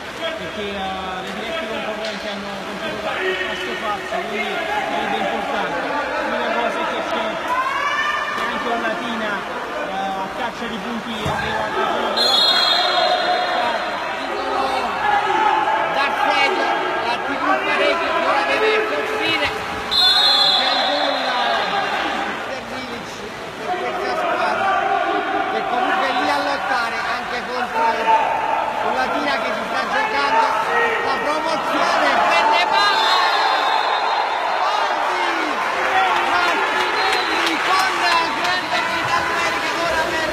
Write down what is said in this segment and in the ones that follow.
perché le dirette concorrenti hanno compiuto questo falso, quindi sarebbe importante. L'unica cosa è che c'è anche una Latina a caccia di punti arriva da serio, la TV parecchio che ora deve colpire, c'è il gol del Milic per questa squadra che comunque è lì a lottare anche contro un Latina che si sta giocando la promozione, prende palla! Martinelli con grande abilità numerica ora per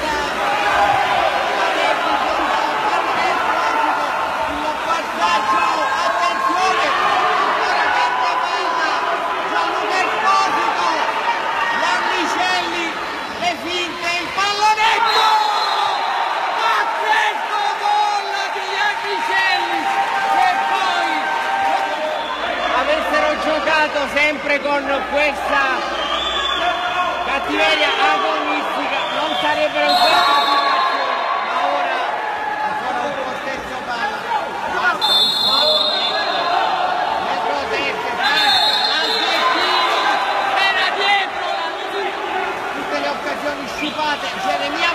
il passaggio, attenzione, ancora grande palla, Gianluca Esposito, Iannicelli, le finte, il pallonetto! Pazzesco gol di Iannicelli! E poi avessero giocato sempre con questa cattiveria agonistica non sarebbero in questa situazione, ma ora ancora un possesso palla, basta il fallo le proteste, basta, Lanzettino era dietro, tutte le occasioni scipate, Jeremia